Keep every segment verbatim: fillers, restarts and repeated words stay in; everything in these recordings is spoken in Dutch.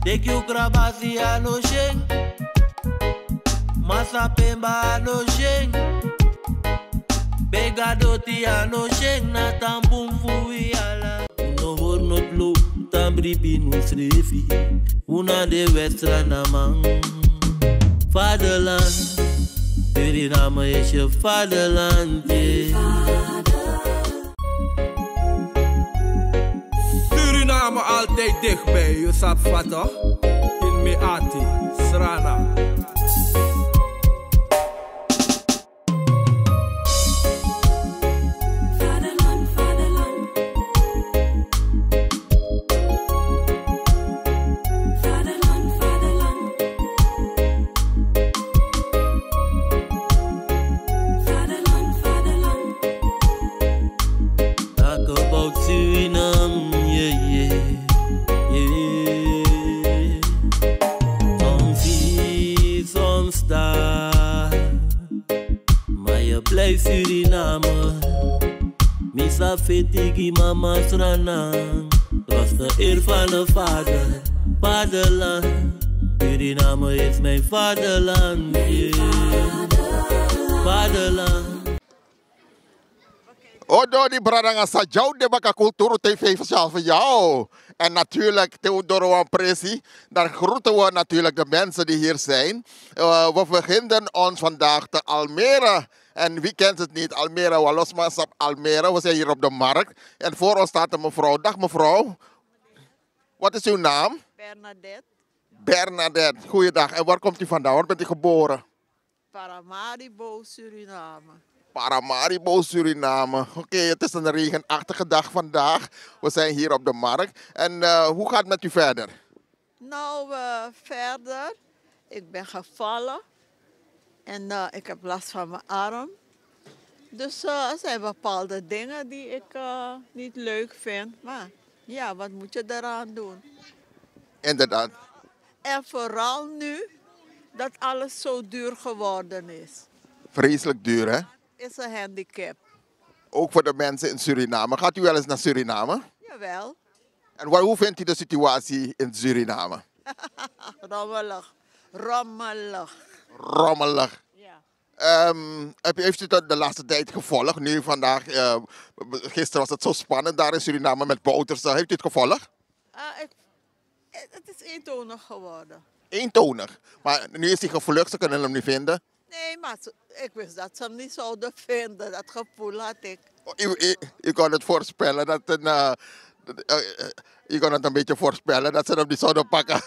Take you grabasi ano sheng. Masa pemba ano sheng. Begadoti ano sheng. Na tampum fui ala. No hoor not lo. Tambri pinu srefi. Una de westra namang. Vaderland. Suriname is je vaderland. Suriname altijd dichtbij, je zat vat toch? In Meati, Srana. Suriname, misa fetigi mama Srana. Was de eer van de vader, vaderland. Suriname is mijn vaderland, yeah. Vaderland. Oh, door die bradanga sa jou de baka cultuur T V speciaal voor jou. En natuurlijk Theodoro Wan Presi. Daar groeten we natuurlijk de mensen die hier zijn. Uh, we beginnen ons vandaag te Almere. En wie kent het niet? Almere, Walosmas op Almere. We zijn hier op de markt. En voor ons staat een mevrouw. Dag mevrouw. Wat is uw naam? Bernadette. Bernadette. Goeiedag. En waar komt u vandaan? Waar bent u geboren? Paramaribo, Suriname. Paramaribo, Suriname. Oké, okay, het is een regenachtige dag vandaag. We zijn hier op de markt. En uh, hoe gaat het met u verder? Nou, uh, verder. Ik ben gevallen. En uh, ik heb last van mijn arm. Dus uh, er zijn bepaalde dingen die ik uh, niet leuk vind. Maar ja, wat moet je eraan doen? Inderdaad. En vooral nu dat alles zo duur geworden is. Vreselijk duur, hè? Is een handicap. Ook voor de mensen in Suriname. Gaat u wel eens naar Suriname? Jawel. En waar, hoe vindt u de situatie in Suriname? Rommelig. Rommelig. Rommelig. Ja. Um, heeft u dat de laatste tijd gevolgd? Nu vandaag, uh, gisteren was het zo spannend daar in Suriname met Bouters. Heeft u het gevolgd? Uh, ik, het is eentonig geworden. Eentonig? Maar nu is hij gevlucht, ze kunnen hem niet vinden? Nee, maar ik wist dat ze hem niet zouden vinden. Dat gevoel had ik. U, u, u kon het voorspellen dat een, uh, uh, uh, u kon het een beetje voorspellen dat ze hem niet zouden pakken.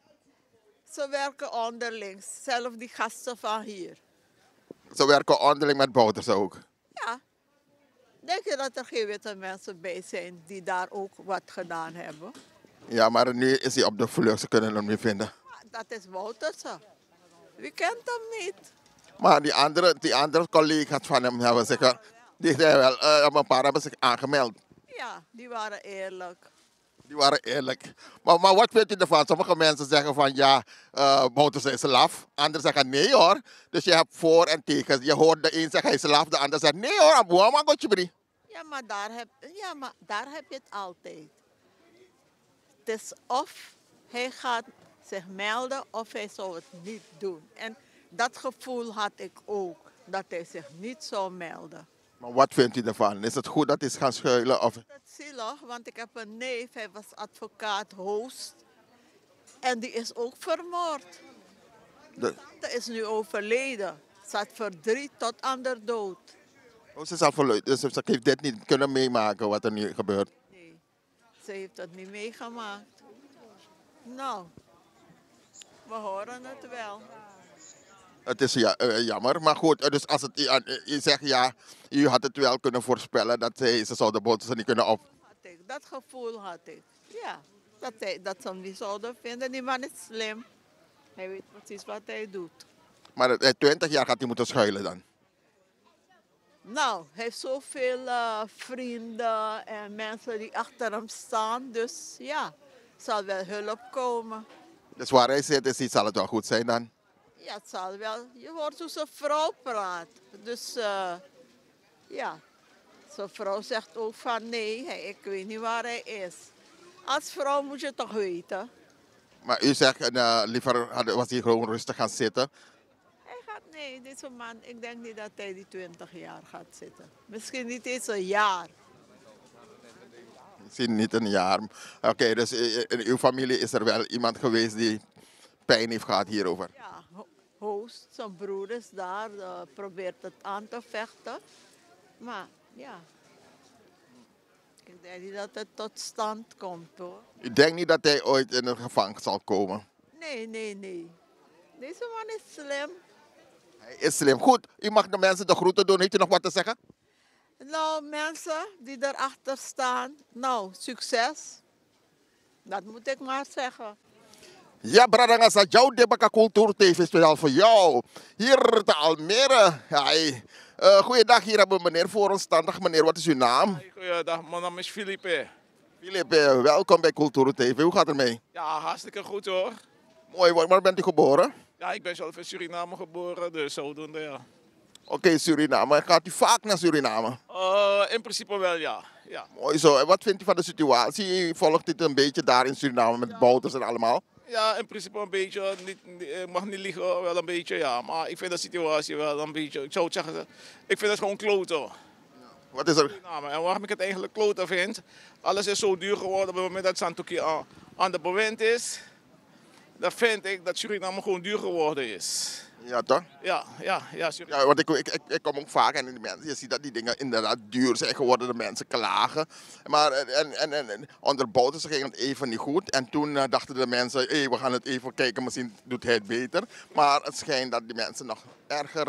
Ze werken onderling, zelf die gasten van hier. Ze werken onderling met Bouters ook? Ja. Denk je dat er geen witte mensen bij zijn die daar ook wat gedaan hebben? Ja, maar nu is hij op de vlucht, ze kunnen hem niet vinden. Dat is Bouters. Wie kent hem niet? Maar die andere, die andere collega's van hem hebben zich, die zijn wel, uh, een paar hebben zich aangemeld. Ja, die waren eerlijk. Die waren eerlijk. Maar, maar wat vindt u ervan? Sommige mensen zeggen van ja, uh, Bouters is laf. Anderen zeggen nee hoor. Dus je hebt voor en tegen. Je hoort de een zeggen hij is laf, de ander zegt nee hoor, Abu Hama Gotjebri. Ja, maar daar heb, ja, maar daar heb je het altijd. Het is of hij gaat zich melden of hij zou het niet doen. En dat gevoel had ik ook, dat hij zich niet zou melden. Maar wat vindt u ervan? Is het goed dat hij is gaan schuilen? Of... Dat is zielig, want ik heb een neef, hij was advocaat Hoost. En die is ook vermoord. De... Hij is nu overleden. Ze had verdriet tot aan de dood. Oh, ze is al verloren, dus ze heeft dit niet kunnen meemaken wat er nu gebeurt? Nee, ze heeft het niet meegemaakt. Nou, we horen het wel. Het is ja, uh, jammer, maar goed, dus als het, uh, je zegt ja, u had het wel kunnen voorspellen dat ze, ze zouden Bouters niet kunnen op. Dat gevoel had ik, ja, dat, hij, dat ze hem niet zouden vinden. Die man is slim, hij weet precies wat hij doet. Maar uh, twintig jaar gaat hij moeten schuilen dan? Nou, hij heeft zoveel uh, vrienden en mensen die achter hem staan, dus ja, zal wel hulp komen. Dus waar hij zit, is, zal het wel goed zijn dan? Ja, het zal wel. Je hoort hoe zijn vrouw praat. Dus uh, ja, zijn vrouw zegt ook van nee, hij, ik weet niet waar hij is. Als vrouw moet je toch weten. Maar u zegt, uh, liever had- was hij gewoon rustig gaan zitten. Hij gaat, nee, deze man, ik denk niet dat hij die twintig jaar gaat zitten. Misschien niet eens een jaar. Misschien niet een jaar. Oké, dus i- in uw familie is er wel iemand geweest die pijn heeft gehad hierover. Ja, Ho- Host, zijn broer is daar, uh, probeert het aan te vechten. Maar ja, ik denk niet dat het tot stand komt hoor. U denkt niet dat hij ooit in een gevangen zal komen? Nee, nee, nee. Deze man is slim. Hij is slim. Goed, u mag de mensen de groeten doen. Heeft u nog wat te zeggen? Nou, mensen die erachter staan, nou, succes. Dat moet ik maar zeggen. Ja, Bradanga sa jou de Baka Cultuur T V speciaal voor jou. Hier te Almere. Hi. Uh, goeiedag, hier hebben we meneer voor ons staan. Dag meneer, wat is uw naam? Goeiedag, mijn naam is Philippe. Filip, uh, welkom bij Cultuur T V. Hoe gaat het mee? Ja, hartstikke goed hoor. Mooi, waar waar bent u geboren? Ja, ik ben zelf in Suriname geboren, dus zodoende ja. Oké, Suriname. Gaat u vaak naar Suriname? Uh, in principe wel ja. ja. Mooi zo. En wat vindt u van de situatie? U volgt dit een beetje daar in Suriname met bouters en allemaal? Ja, in principe een beetje, niet, niet- ik mag niet liegen, wel een beetje ja. Maar ik vind de situatie wel een beetje, ik zou het zeggen, ik vind het gewoon kloten. Wat is er? Suriname. En waarom ik het eigenlijk kloten vind, alles is zo duur geworden op het moment dat Santoki aan, aan de bewind is. Dan vind ik dat Suriname gewoon duur geworden is. Ja, toch? Ja, ja, ja, Suriname. Ja, want ik, ik, ik, ik kom ook vaak en die mensen, je ziet dat die dingen inderdaad duur zijn geworden. De mensen klagen. Maar en, en, en, en onder bouters ging het even niet goed. En toen uh, dachten de mensen, hey, we gaan het even kijken, misschien doet hij het beter. Maar het schijnt dat die mensen nog erger...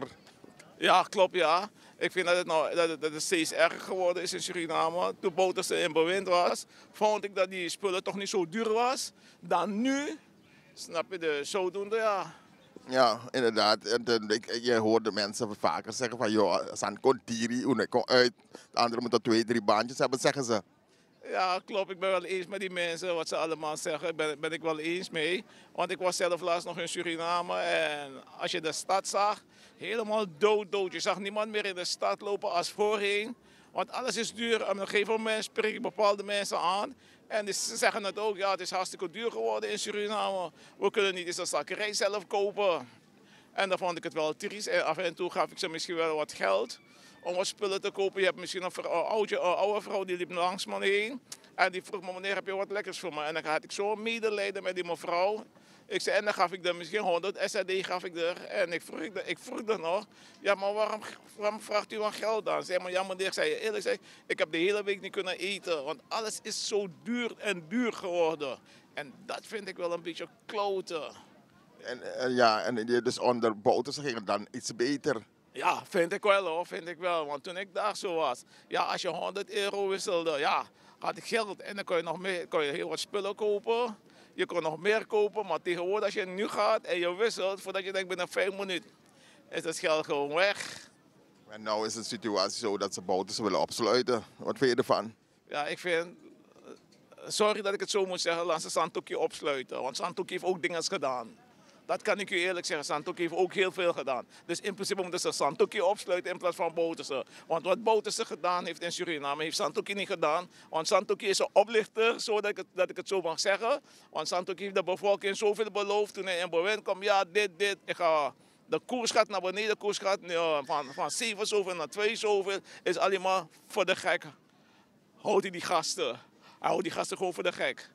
Ja, klopt ja. Ik vind dat het, nou, dat het, dat het steeds erger geworden is in Suriname. Toen Bouterse in bewind was, vond ik dat die spullen toch niet zo duur was dan nu. Snap je, de zodoende ja. Ja, inderdaad. En, dan, ik, je hoort de mensen vaker zeggen van, joh, San Kontiri, ik kom uit. De anderen moeten twee, drie baantjes hebben, zeggen ze. Ja, klopt. Ik ben wel eens met die mensen, wat ze allemaal zeggen, ben, ben ik wel eens mee. Want ik was zelf laatst nog in Suriname en als je de stad zag, helemaal dood, dood. Je zag niemand meer in de stad lopen als voorheen. Want alles is duur. Op een gegeven moment spreek ik bepaalde mensen aan. En die- ze zeggen het ook, ja, het is hartstikke duur geworden in Suriname. We kunnen niet eens een zakkerij zelf kopen. En dan vond ik het wel triest. En af en toe gaf ik ze misschien wel wat geld om wat spullen te kopen. Je hebt misschien een, vrouw, een oudje, een oude vrouw die liep langs me heen. En die vroeg me, meneer, heb je wat lekkers voor me? En dan had ik zo'n medelijden met die mevrouw. Ik zei, en dan gaf ik er misschien honderd S R D gaf ik er. En ik vroeg, ik vroeg er nog, ja, maar waarom, waarom vraagt u dan geld dan? Zeg maar, ja meneer, ik zei eerlijk, zei, ik heb de hele week niet kunnen eten. Want alles is zo duur en duur geworden. En dat vind ik wel een beetje kloten. En, en ja, en die- dus onder bouters ging het dan iets beter. Ja, vind ik wel hoor, vind ik wel. Want toen ik daar zo was, ja, als je honderd euro wisselde, ja, had ik geld. En dan kon je nog meer, kon je heel wat spullen kopen. Je kon nog meer kopen, maar tegenwoordig als je nu gaat en je wisselt, voordat je denkt binnen vijf minuten, is dat geld gewoon weg. En nu is de situatie zo dat ze bouters willen opsluiten. Wat vind je ervan? Ja, ik vind, eh, sorry dat ik het zo moet zeggen, laat ze Santoki opsluiten. Want Santoki heeft ook dingen gedaan. Dat kan ik u eerlijk zeggen. Santoki heeft ook heel veel gedaan. Dus in principe moeten ze Santoki opsluiten in plaats van Bouterse. Want wat Bouterse gedaan heeft in Suriname, heeft Santoki niet gedaan. Want Santoki is een oplichter, zodat ik het, dat ik het zo mag zeggen. Want Santoki heeft de bevolking zoveel beloofd toen hij in bewind kwam. Ja, dit, dit. Ik ga, de koers gaat naar beneden. De koers gaat uh, van, van zeven zoveel naar twee zoveel. Is alleen maar voor de gek. Houdt hij die gasten. Hij houdt die gasten gewoon voor de gek.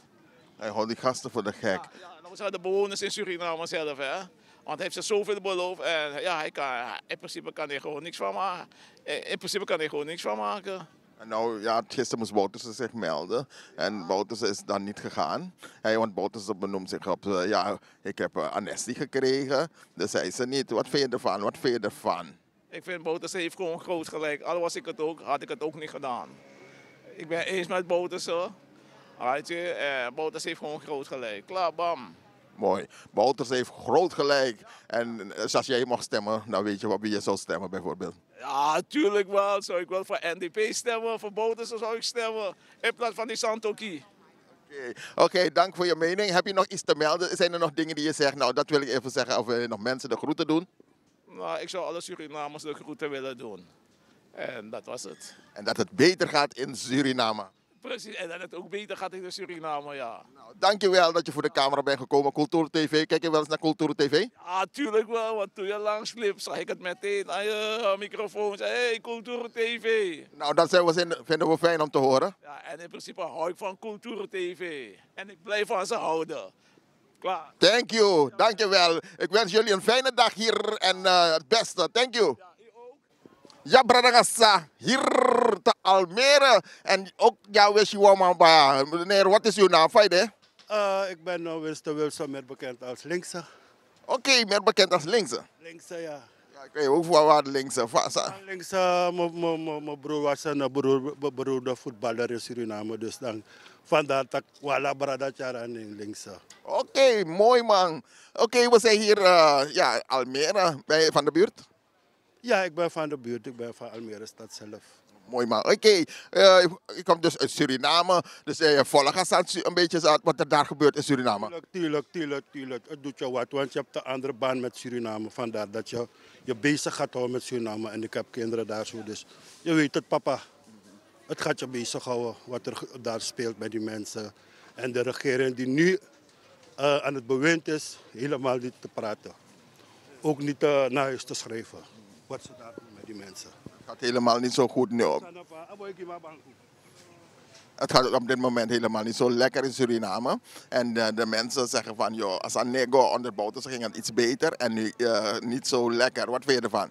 Hij houdt die gasten voor de gek. Ja, ja, dat zijn de bewoners in Suriname zelf, hè. Want hij heeft ze zoveel beloofd en ja, hij kan, in principe kan hij gewoon niks van maken. In principe kan hij gewoon niks van maken. En nou, ja, gisteren moest Bouterse zich melden. En Bouterse is dan niet gegaan. Hij, want Bouterse benoemt zich op, uh, ja, ik heb uh, amnestie gekregen. Dus zei ze niet. Wat vind je ervan? Wat vind je ervan? Ik vind Bouterse heeft gewoon groot gelijk. Al was ik het ook, had ik het ook niet gedaan. Ik ben eens met Bouterse. Weet je, eh, Bouterse heeft gewoon groot gelijk. Klaar, bam. Mooi. Bouterse heeft groot gelijk. En uh, als jij mag stemmen, dan weet je op wie je zou stemmen bijvoorbeeld. Ja, tuurlijk wel. Zou ik wel voor N D P stemmen, voor Bouterse zou ik stemmen. In plaats van die Santoki. Oké, okay, dank voor je mening. Heb je nog iets te melden? Zijn er nog dingen die je zegt? Nou, dat wil ik even zeggen. Of wil je nog mensen de groeten doen? Nou, ik zou alle Surinamers de groeten willen doen. En dat was het. En dat het beter gaat in Suriname. Precies, en dan het ook beter gaat in de Suriname, ja. Nou, dankjewel dat je voor de camera bent gekomen. Cultuur T V, kijk je wel eens naar Cultuur T V? Ja, tuurlijk wel, want toen je langs liep, zag ik het meteen aan je microfoon. Zei, hey, Cultuur T V. Nou, dat zijn we, zin- vinden we fijn om te horen. Ja, en in principe hou ik van Cultuur T V. En ik blijf van ze houden. Klaar. Thank you, dankjewel. Ik wens jullie een fijne dag hier en eh, het beste. Thank you. Ja, Bradagassa, hier te Almere. En ook, ja, wist je wel, maar meneer, wat is uw naam? Fijn, Uh, ik ben uh, Winston Wilson, meer bekend als linkse. Oké, okay, meer bekend als linkse. Linkse, ja. Ja, ik weet ook wel waar de linkse was. Linkse, mijn broer was een beroer, beroerde voetballer in Suriname. Dus dan vandaar dat ik wala Bradachara in linkse. Oké, okay, mooi man. Oké, okay, we zijn hier, uh, ja, Almere. Ben je van de buurt? Ja, ik ben van de buurt. Ik ben van Almere stad zelf. Mooi man. Oké, okay. uh, ik kom dus uit Suriname. Dus uh, je volgt een beetje wat er daar gebeurt in Suriname. Tuurlijk, tuurlijk, tuurlijk, tuurlijk. Het doet je wat, want je hebt een andere baan met Suriname. Vandaar dat je je bezig gaat houden met Suriname. En ik heb kinderen daar zo, dus je weet het, papa. Het gaat je bezighouden wat er daar speelt bij die mensen. En de regering die nu uh, aan het bewind is, helemaal niet te praten. Ook niet uh, naar huis te schrijven. Wat ze daar doen met die mensen. Het gaat helemaal niet zo goed nu. Het gaat op dit moment helemaal niet zo lekker in Suriname. En uh, de mensen zeggen van, joh, als een nego onderbouwd, ze ging het iets beter en nu uh, niet zo lekker. Wat vind je ervan?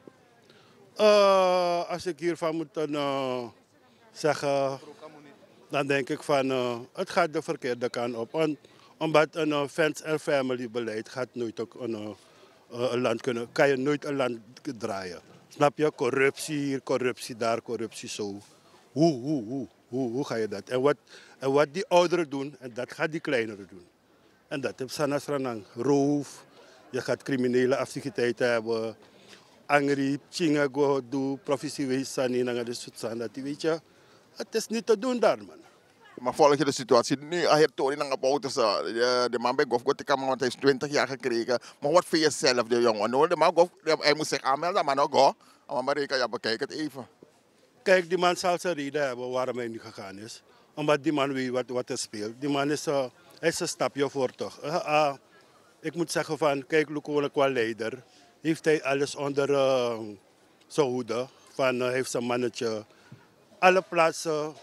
Uh, als ik hiervan moet uh, zeggen, dan denk ik van, uh, het gaat de verkeerde kant op. On, omdat een uh, fans- en family beleid gaat nooit ook een, uh, uh, een land kunnen, kan je nooit een land draaien. Snap je? Corruptie hier, corruptie daar, corruptie zo. Hoe, hoe, hoe, hoe, hoe ga je dat? En wat, en wat die ouderen doen, en dat gaat die kleineren doen. En dat is Sanas Ranang. Roof, je gaat criminele activiteiten hebben. Angry, Chinga, go, do, proficiëwees, Sani, en dat soort zaken. Weet je, het is niet te doen daar, man. Maar volg je de situatie nu? Hij heeft Tony naar Bouters. De man bij Gof Gotikama, want hij heeft twintig jaar gekregen. Maar wat vind je zelf, de jongen? De man Gof, hij moet zich aanmelden, maar nog go. Maar Marika, ja, bekijk het even. Kijk, die man zal zijn reden hebben waarom hij niet gegaan is. Omdat die man weet wat, wat er speelt. Die man is, uh, hij is een stapje voor toch. Uh, uh, ik moet zeggen van, kijk, Luko qua leider. Heeft hij alles onder uh, zijn hoede. Van, uh, heeft zijn mannetje. Alle plaatsen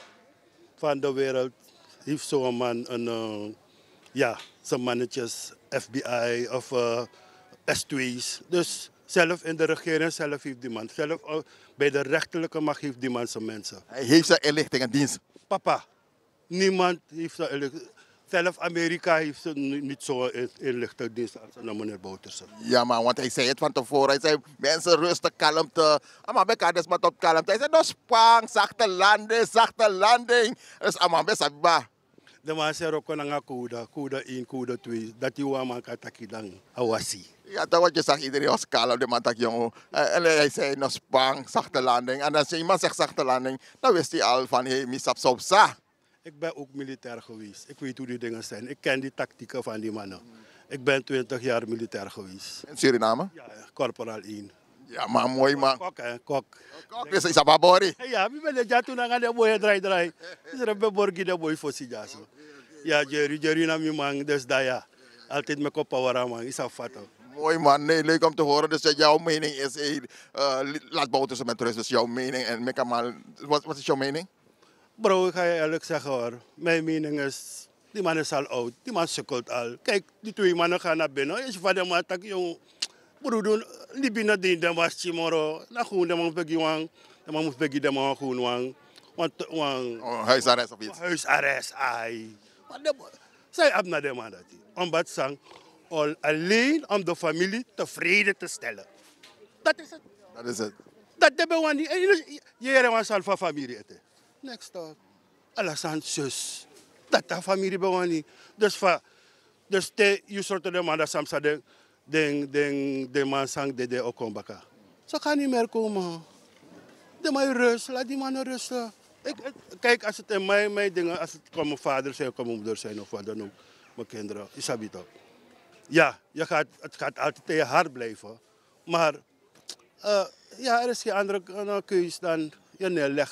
van de wereld heeft zo'n man een, uh, ja, zijn mannetjes, F B I of uh, S twee's. Dus zelf in de regering, zelf heeft die man. Zelf uh, bij de rechterlijke macht heeft die man zijn mensen. Hij heeft zijn inlichtingendienst. Papa, niemand heeft zijn inlichting. Zelf Amerika heeft niet zo'n inlichtingendienst als meneer Bouterse. Ja man, want hij zei het van tevoren. Hij zei, mensen rustig, kalmte. Maar bij elkaar is maar op kalmte. Hij zei, no spang, zachte landing, zachte landing. Dus allemaal best abba. De man zei ook een kuda, kuda één, kuda twee. Dat die man kan taki dan awasi. Ja, dat wat je zag, iedereen was kalm, de man tak jongen. En hij zei, no spang, zachte landing. En als iemand zegt zachte landing, dan wist hij al van, hey, misap sopsa. Ik ben ook militair geweest. Ik weet hoe die dingen zijn. Ik ken die tactieken van die mannen. Ik ben twintig jaar militair geweest. In Suriname? Ja, corporaal één. Ja, maar mooi man. Kok, hè, kok. Kok, dus is dat babori. Ja, wie ben je? Ja, toen aan de boy draai draai. Is er een borgi de boy voor zich. Ja, Jerry, Jerry na mi man, dus dat ja. Altijd met kop power man, is dat fat. Mooi man, nee, leuk om te horen. Dus uh, jouw mening is, hey, uh, laat Bouterse met rust. Dus jouw mening en Mekamal, wat, wat is jouw mening? Bro, ik ga je eerlijk zeggen hoor. Mijn mening is, die man is al oud. Die man sukkelt al. Kijk, die twee mannen gaan naar binnen. Als je van de man tak, jong. Broer, die binnen die de was chimoro. Na gewoon de man pegi wang. De man moet pegi de man gewoon wang. Want, wang. Oh, huisarrest of iets? Huisarrest, ai. Zij hebben naar de man dat. Omdat ze al alleen om de familie tevreden te stellen. Dat is het. Dat is het. Dat hebben we niet. Je hebt een salva familie. Next door. Alles aan zus. Dat de familie begon niet. Dus va, dus te je soort de man dat soms de de de de man sang de de okombaka. Ze gaan niet meer komen. De man rust, laat die man rusten. Ik, kijk, als het in mijn, mijn dingen, als het kan mijn vader zijn, kan mijn moeder zijn of wat dan ook, mijn kinderen, is dat niet. Ja, je gaat, het gaat altijd in je hart blijven. Maar uh, ja, er is geen andere uh, keus dan je neerleggen.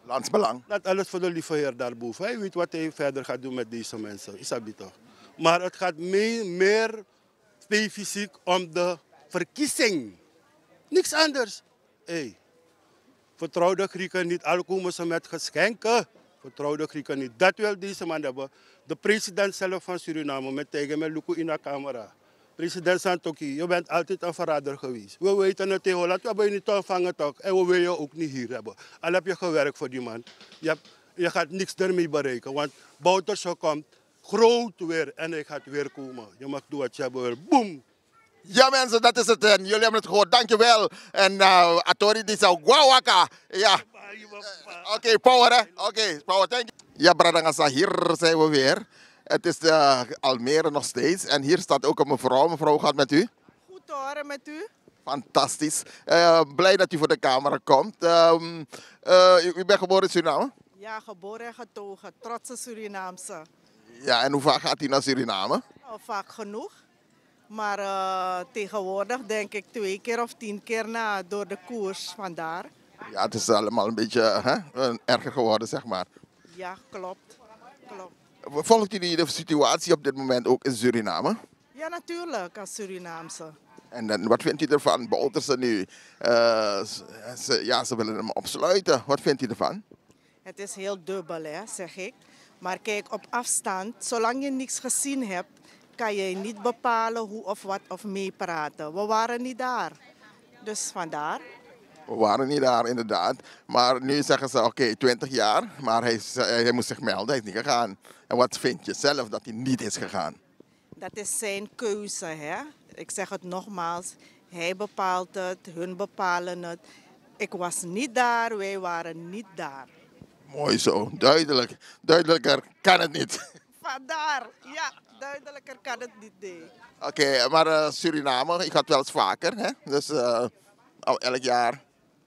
Landsbelang. Laat alles voor de lieve Heer daarboven. Hij weet wat hij verder gaat doen met deze mensen. Is dat niet toch? Maar het gaat mee, meer specifiek om de verkiezing. Niks anders. Hey, vertrouw de Grieken niet, al komen ze met geschenken. Vertrouw de Grieken niet. Dat wil deze man hebben. De president zelf van Suriname, met tegen met Luku in de camera. President Santoki, je bent altijd een verrader geweest. We weten het in Holland, we hebben je niet ontvangen toch. En we willen je ook niet hier hebben. Al heb je gewerkt voor die man. Je, hebt, je gaat niks ermee bereiken. Want Bouterse komt groot weer en hij gaat weer komen. Je mag doen wat je wil. Boom! Ja mensen, dat is het. En jullie hebben het gehoord. Dankjewel. En uh, Atori die zou guawaka. Ja. Oké, okay, power hè. Oké, okay, power. Thank you. Ja, Bradangasa, hier zijn we weer. Het is uh, Almere nog steeds. En hier staat ook een mevrouw. Mevrouw, hoe gaat het met u? Goed te horen met u. Fantastisch. Uh, blij dat u voor de camera komt. Um, uh, u, u bent geboren in Suriname? Ja, geboren en getogen. Trotse Surinaamse. Ja, en hoe vaak gaat u naar Suriname? Nou, vaak genoeg. Maar uh, tegenwoordig denk ik twee keer of tien keer na door de koers, vandaar. Ja, het is allemaal een beetje hè, erger geworden, zeg maar. Ja, klopt. klopt. Volgt u de situatie op dit moment ook in Suriname? Ja, natuurlijk, als Surinaamse. En dan, wat vindt u ervan? Bouterse nu, uh, ze, ja, ze willen hem opsluiten. Wat vindt u ervan? Het is heel dubbel, hè, zeg ik. Maar kijk, op afstand, zolang je niks gezien hebt, kan je niet bepalen hoe of wat of meepraten. We waren niet daar. Dus vandaar. We waren niet daar, inderdaad. Maar nu zeggen ze, oké, okay, twintig jaar. Maar hij, hij moest zich melden, hij is niet gegaan. En wat vind je zelf dat hij niet is gegaan? Dat is zijn keuze, hè. Ik zeg het nogmaals. Hij bepaalt het, hun bepalen het. Ik was niet daar, wij waren niet daar. Mooi zo, duidelijk. Duidelijker kan het niet. Vandaar, ja, duidelijker kan het niet, nee. Oké, okay, maar uh, Suriname, ik ga het wel eens vaker, hè? Dus uh, al elk jaar.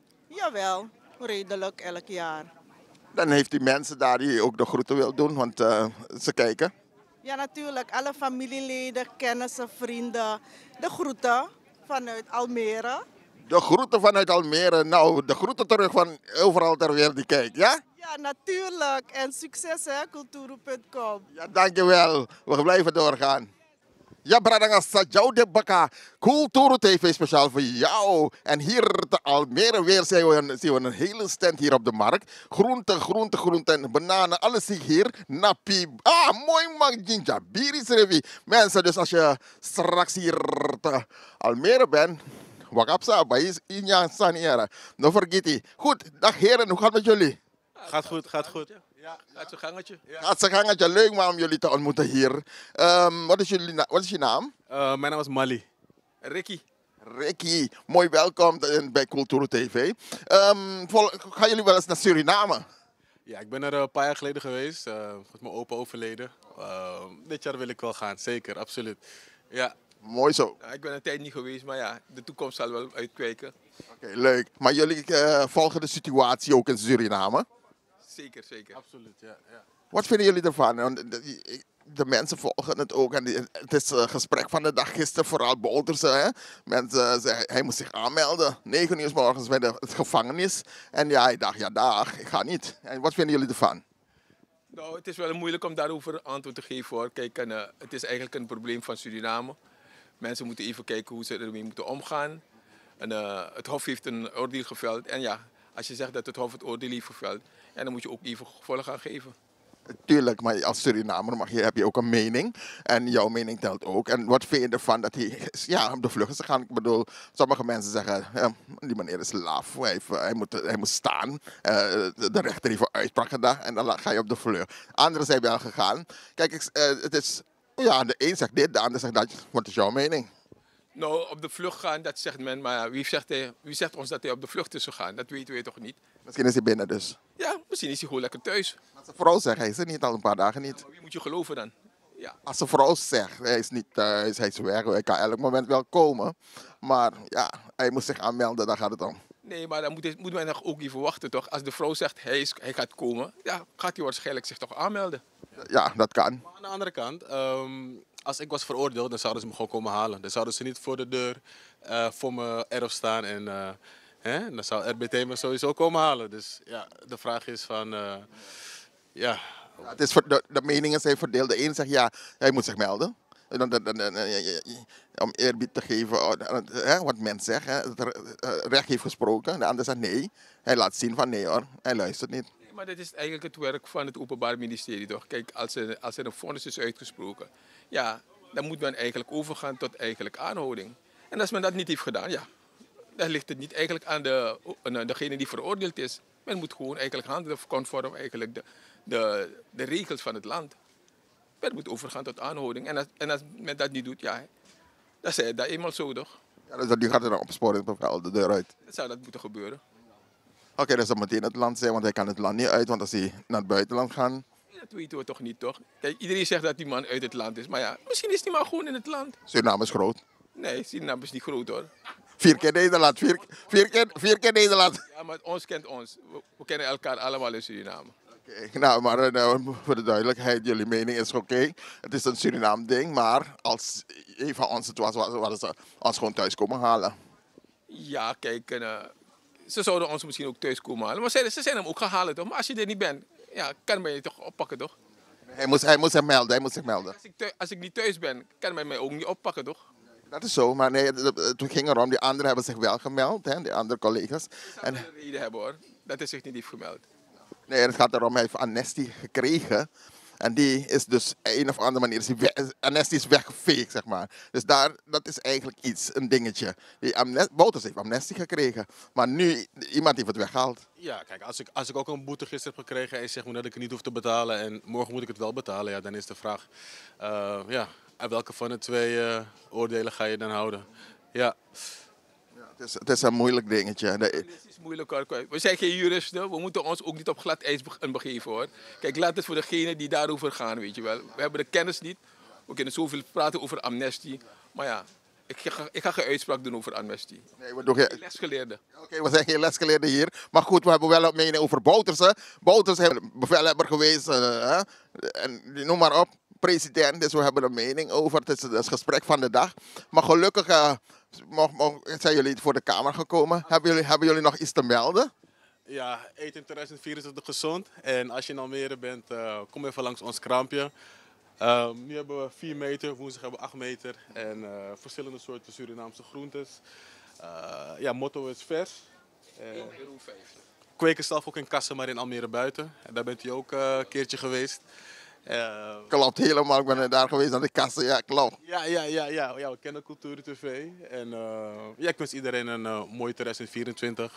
Jawel, redelijk elk jaar. Dan heeft u mensen daar die ook de groeten wil doen, want uh, ze kijken. Ja, natuurlijk. Alle familieleden, kennissen, vrienden. De groeten vanuit Almere. De groeten vanuit Almere. Nou, de groeten terug van overal ter wereld die kijkt, ja? Ja, natuurlijk. En succes, hè, culturo punt com. Ja, dankjewel. We blijven doorgaan. Ja, Bradanga Sajau de Baka, Culturo T V speciaal voor jou. En hier te Almere weer zien we, een, zien we een hele stand hier op de markt. Groente, groente, groente en bananen, alles zie ik hier. Napi, ah, mooi man, Jinja, Biris Revi. Mensen, dus als je straks hier te Almere bent, wakapsa, bij Inja Saniera. No vergeet je. Goed, dag heren, hoe gaat het met jullie? Gaat goed, gaat goed. Ja, gaat zijn gangetje. Ja. Gaat zijn gangetje, leuk maar om jullie te ontmoeten hier. Um, wat, is jullie na- wat is je naam? Uh, mijn naam is Mali. Ricky. Ricky, mooi welkom bij Culturo T V. Um, vol- gaan jullie wel eens naar Suriname? Ja, ik ben er een paar jaar geleden geweest. Uh, met mijn opa overleden. Uh, dit jaar wil ik wel gaan, zeker, absoluut. Ja. Mooi zo. Ja, ik ben een tijd niet geweest, maar ja, de toekomst zal wel uitkijken. Oké, okay, leuk. Maar jullie uh, volgen de situatie ook in Suriname? Zeker, zeker. Absoluut, ja. ja. Wat vinden jullie ervan? De, de, de mensen volgen het ook. En het is een gesprek van de dag gisteren, vooral Bouterse. Hè? Mensen zeggen, hij moest zich aanmelden. Negen uur 's morgens bij de het gevangenis. En ja, hij dacht, ja dag, ik ga niet. En wat vinden jullie ervan? Nou, het is wel moeilijk om daarover antwoord te geven hoor. Kijk, en, uh, het is eigenlijk een probleem van Suriname. Mensen moeten even kijken hoe ze ermee moeten omgaan. En, uh, het Hof heeft een oordeel geveld. En ja, als je zegt dat het Hof het oordeel heeft geveld, ja, dan moet je ook even gevolg gaan geven. Tuurlijk, maar als Surinamer mag je, heb je ook een mening. En jouw mening telt ook. En wat vind je ervan dat hij ja, op de vlucht is gegaan? Ik bedoel, sommige mensen zeggen, ja, die meneer is laf. Hij, heeft, hij, moet, hij moet staan. Uh, de rechter heeft een uitspraak gedaan en dan ga je op de vlucht. Anderen zijn wel gegaan. Kijk, ik, uh, het is, ja, de een zegt dit, de ander zegt dat. Wat is jouw mening? Nou, op de vlucht gaan, dat zegt men. Maar wie zegt, hij, wie zegt ons dat hij op de vlucht is gegaan? Dat weten we toch niet? Misschien is hij binnen dus. Ja, misschien is hij gewoon lekker thuis. Als een vrouw zegt, hij is er niet al een paar dagen niet. Ja, wie moet je geloven dan? Ja. Als een vrouw zegt, hij is niet thuis, hij is weg, hij kan elk moment wel komen. Maar ja, hij moet zich aanmelden, daar gaat het om. Nee, maar dan moet, moet men nog ook even wachten toch? Als de vrouw zegt, hij, is, hij gaat komen, ja, gaat hij waarschijnlijk zich toch aanmelden. Ja, dat kan. Maar aan de andere kant, um, als ik was veroordeeld, dan zouden ze me gewoon komen halen. Dan zouden ze niet voor de deur uh, voor me erf staan en uh, Hè? Dan zou R B T me sowieso komen halen. Dus ja, de vraag is van... Uh, ja. Ja, het is, de, de meningen zijn verdeeld. De een zegt ja, hij moet zich melden. Dan, dan, dan, dan, om eerbied te geven hè, wat men zegt. Hè. Het recht heeft gesproken. De ander zegt nee. Hij laat zien van nee hoor, hij luistert niet. Maar dat is eigenlijk het werk van het Openbaar Ministerie toch? Kijk, als er, als er een vonnis is uitgesproken, ja, dan moet men eigenlijk overgaan tot eigenlijk aanhouding. En als men dat niet heeft gedaan, ja, dan ligt het niet eigenlijk aan de, aan degene die veroordeeld is. Men moet gewoon eigenlijk handelen conform eigenlijk de, de, de regels van het land. Men moet overgaan tot aanhouding. En als, en als men dat niet doet, ja, dan is het dat eenmaal zo toch? Ja, dus die gaat er dan opsporingsbevel de deur uit. Dat zou dat moeten gebeuren. Oké, okay, dat zal meteen het land zijn, want hij kan het land niet uit. Want als hij naar het buitenland gaat... Dat weten we toch niet, toch? Kijk, iedereen zegt dat die man uit het land is. Maar ja, misschien is die man gewoon in het land. Suriname is groot. Nee, Suriname is niet groot hoor. Vier keer Nederland, vier, vier, keer, vier keer Nederland. Ja, maar ons kent ons. We, we kennen elkaar allemaal in Suriname. Oké, okay, nou, maar nou, voor de duidelijkheid, jullie mening is oké. Okay. Het is een Suriname ding, maar als een van ons het was, hadden ze ons gewoon thuis komen halen. Ja, kijk, uh, ze zouden ons misschien ook thuis komen halen. Maar ze, ze zijn hem ook gehaald, toch? Maar als je er niet bent, ja, kan men je toch oppakken, toch? Hij moest, hij moest zich melden, hij moest zich melden. Als ik, thuis, als ik niet thuis ben, kan men mij ook niet oppakken, toch? Dat is zo, maar nee, toen ging erom, die anderen hebben zich wel gemeld, hè, die andere collega's. Ze zouden en... een reden hebben hoor, dat hij zich niet heeft gemeld. Nee, het gaat erom, hij heeft amnestie gekregen. En die is dus op een of andere manier, is die weg, amnestie is weggeveegd, zeg maar. Dus daar, dat is eigenlijk iets, een dingetje. Die amnestie, Bouters heeft amnestie gekregen, maar nu, iemand heeft het weggehaald. Ja, kijk, als ik, als ik ook een boete gisteren heb gekregen en zeg maar dat ik het niet hoef te betalen en morgen moet ik het wel betalen, ja, dan is de vraag, uh, ja, aan welke van de twee uh, oordelen ga je dan houden? Ja. Ja, het, is, het is een moeilijk dingetje. De... Het is moeilijk hoor. We zijn geen juristen, we moeten ons ook niet op glad ijs begeven hoor. Kijk, laat het voor degenen die daarover gaan, weet je wel. We hebben de kennis niet, we kunnen zoveel praten over amnestie, maar ja, ik ga, ik ga geen uitspraak doen over amnestie. Nee, we doen geen lesgeleerden. Oké, okay, we zijn geen lesgeleerden hier, maar goed, we hebben wel een mening over Bouters. Bouters is bevelhebber geweest, uh, en noem maar op. President, dus we hebben een mening over. Het is het gesprek van de dag. Maar gelukkig uh, mocht, mocht, zijn jullie voor de Kamer gekomen. Hebben jullie, hebben jullie nog iets te melden? Ja, eet in tweeduizend vierentwintig gezond. En als je in Almere bent, uh, kom even langs ons kraampje. Uh, nu hebben we vier meter, woensdag hebben we acht meter. En uh, verschillende soorten Surinaamse groentes. Uh, ja, motto is vers. één euro vijftig. Kweken zelf ook in Kassen, maar in Almere buiten. En daar bent u ook uh, een keertje geweest. Uh, klopt helemaal, ik ben daar geweest aan de kassen, ja klopt. Ja, ja, ja, ja. ja we kennen Cultuur T V en uh, ja, ik wens iedereen een uh, mooi tweeduizend vierentwintig.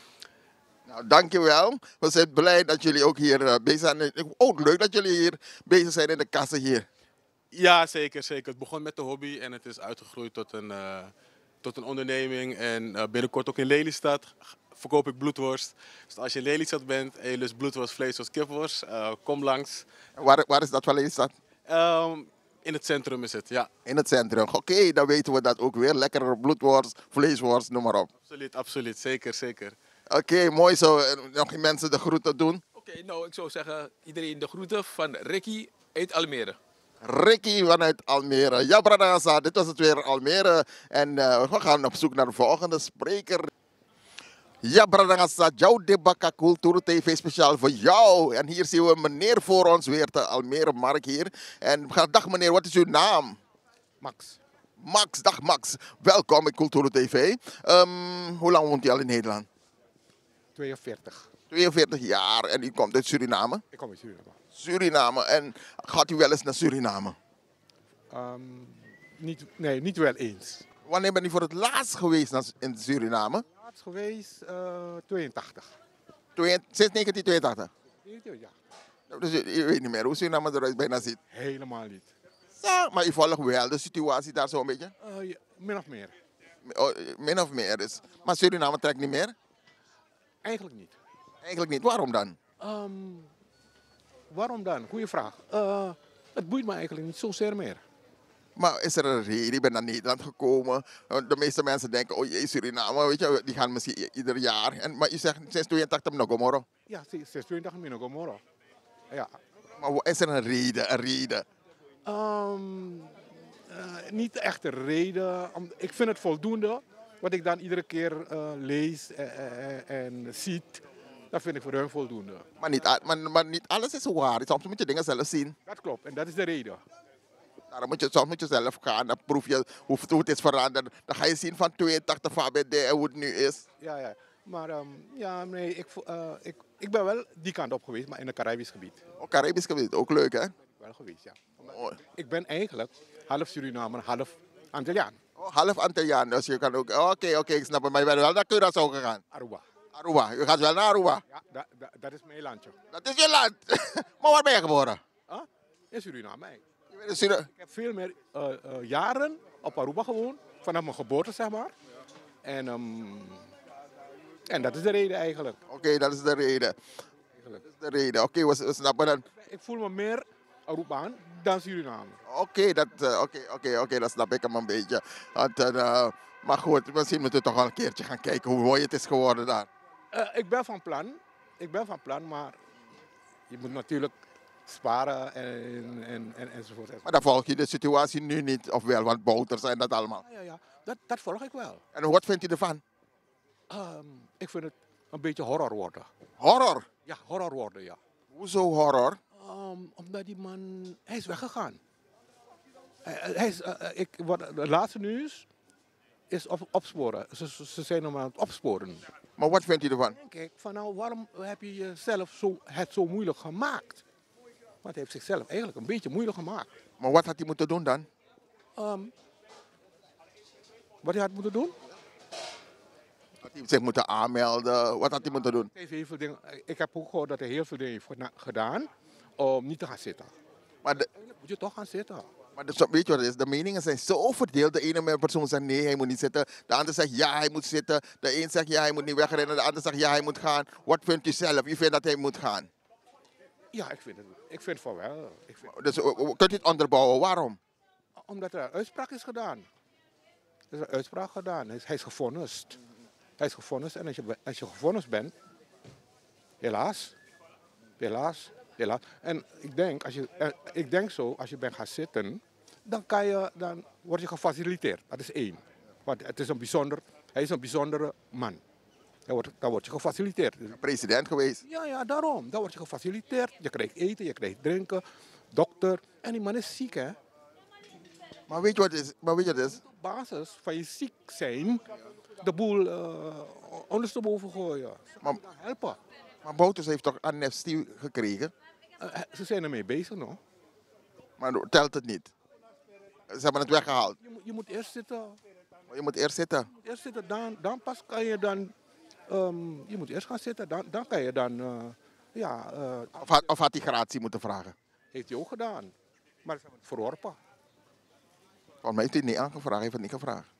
Nou, dankjewel. We zijn blij dat jullie ook hier uh, bezig zijn. Ook leuk dat jullie hier bezig zijn in de kassen hier. Ja, zeker, zeker. Het begon met de hobby en het is uitgegroeid tot een, uh, tot een onderneming. En uh, binnenkort ook in Lelystad verkoop ik bloedworst. Dus als je in Lelystad bent en je lust bloedworst, vlees of kipworst, uh, kom langs. Waar, waar is dat van Lelystad? Um, in het centrum is het, ja. In het centrum. Oké, okay, dan weten we dat ook weer. Lekkere bloedworst, vleesworst, noem maar op. Absoluut, absoluut. Zeker, zeker. Oké, okay, mooi zo. Nog mensen de groeten doen? Oké, okay, nou ik zou zeggen iedereen de groeten van Ricky uit Almere. Ricky vanuit Almere. Ja, Bradassa, dit was het weer Almere. En uh, we gaan op zoek naar de volgende spreker. Ja, Bradassa, jouw Debaka Cultuur T V speciaal voor jou. En hier zien we meneer voor ons weer, de Almere Markt hier. En dag meneer, wat is uw naam? Max. Max, dag Max. Welkom in Cultuur T V. Um, hoe lang woont u al in Nederland? tweeënveertig. tweeënveertig jaar en u komt uit Suriname? Ik kom uit Suriname. Suriname. En gaat u wel eens naar Suriname? Um, niet, nee, niet wel eens. Wanneer bent u voor het laatst geweest naar, in Suriname? Laatst geweest uh, tweeëntachtig. Twee, sinds negentien tweeëntachtig? Ja. Dus u, u weet niet meer hoe Suriname eruit bijna ziet? Helemaal niet. Ja, maar u volgt wel de situatie daar zo'n beetje? Uh, ja, min of meer. Oh, min of meer is. Maar Suriname trekt niet meer? Eigenlijk niet. Eigenlijk niet. Waarom dan? Um, waarom dan? Goeie vraag. Uh, het boeit me eigenlijk niet zozeer meer. Maar is er een reden? Ik ben naar Nederland gekomen. De meeste mensen denken, oh jee, Suriname, weet je, die gaan misschien ieder jaar. En, maar je zegt sinds tweeëntachtig Mnogomoro. Ja, sinds tweeëntachtig Mnogomoro. Ja. Maar is er een reden? Een reden? Um, uh, niet echt een reden. Ik vind het voldoende. wat ik dan iedere keer uh, lees en, en, en ziet, dat vind ik voor hun voldoende. Maar niet, maar, maar niet alles is waar. Soms moet je dingen zelf zien. Dat klopt en dat is de reden. Daarom moet je, soms moet je zelf gaan, dan proef je hoe, hoe het is veranderd. Dan ga je zien van tweeëntachtig van B D en hoe het nu is. Ja, ja. Maar um, ja, nee, ik, uh, ik, ik ben wel die kant op geweest, maar in het Caribisch gebied. Oh, Caribisch gebied, ook leuk hè? Wel geweest, ja. Oh. Ik ben eigenlijk half Surinamer, half Antilliaan. Oh, half Antilliaan, dus je kan ook... Oké, okay, oké, okay, ik snap het. Maar je bent wel naar Curaçao gegaan? Aruba. Aruba, je gaat wel naar Aruba? Ja, dat, dat, dat is mijn landje. Dat is je land? Maar waar ben je geboren? Huh? In Suriname. Je bent in Suriname? Ik heb veel meer uh, uh, jaren op Aruba gewoond, vanaf mijn geboorte zeg maar. En, um, en dat is de reden eigenlijk. Oké, okay, dat is de reden. Eigenlijk. Dat is de reden, oké, okay, we, we snappen dan. Ik voel me meer Arubaan dan Suriname. Oké, okay, dat, uh, okay, okay, okay, dat snap ik hem een beetje. Want, uh, maar goed, misschien moeten we toch wel een keertje gaan kijken hoe mooi het is geworden daar. Uh, ik ben van plan, ik ben van plan, maar je moet natuurlijk sparen en, en, en, enzovoort. Maar dan volg je de situatie nu niet, of wel, want bouters en dat allemaal. Ja, ja, ja. Dat, dat volg ik wel. En wat vindt u ervan? Um, ik vind het een beetje horror worden. Horror? Ja, horror worden, ja. Hoezo horror? Um, omdat die man, hij is weggegaan. Hij, hij is, uh, ik, wat, het laatste nieuws is op, opsporen. Ze, ze zijn hem aan het opsporen. Maar wat vindt u ervan? Denk ik, van nou, waarom heb je jezelf zo, het zo moeilijk gemaakt? Want hij heeft zichzelf eigenlijk een beetje moeilijk gemaakt. Maar wat had hij moeten doen dan? Um, wat hij had moeten doen? Had hij zich moeten aanmelden? Wat had hij moeten doen? Hij heeft heel veel dingen, ik heb ook gehoord dat hij heel veel dingen heeft gedaan om niet te gaan zitten. Maar de, moet je toch gaan zitten. Maar de, weet je wat het is? De meningen zijn zo verdeeld. De ene persoon zegt nee, hij moet niet zitten. De ander zegt ja, hij moet zitten. De een zegt ja, hij moet niet wegrennen. De ander zegt ja, hij moet gaan. Wat vindt u zelf? U vindt dat hij moet gaan? Ja, ik vind het, ik vind van wel. Ik vind... Dus kunt u het onderbouwen? Waarom? Omdat er een uitspraak is gedaan. Er is een uitspraak gedaan. Hij is, hij is gevonnist. Hij is gevonnist. En als je, als je gevonnist bent, helaas, helaas, helaas. En ik denk, als je, ik denk zo, als je bent gaan zitten, dan, kan je, dan word je gefaciliteerd. Dat is één. Want het is een bijzonder, hij is een bijzondere man. Dan word, dan word je gefaciliteerd. President geweest? Ja, ja, daarom. Dan word je gefaciliteerd. Je krijgt eten, je krijgt drinken, dokter. En die man is ziek, hè. Maar weet je wat het is? Maar weet je wat het is? Op basis van je ziek zijn, de boel uh, ondersteboven gooien. Ze maar, helpen. Maar Bouters heeft toch amnestie gekregen? Uh, ze zijn ermee bezig, nog. Maar telt het niet? Ze hebben het weggehaald. Je moet, je moet eerst zitten. Je moet eerst zitten? Eerst zitten, dan, dan pas kan je dan... Um, je moet eerst gaan zitten, dan, dan kan je dan... Uh, ja, uh, of, had, of had hij gratie moeten vragen? Heeft hij ook gedaan. Maar ze hebben het verworpen. Volgens mij heeft hij het niet aangevraagd, heeft het niet gevraagd.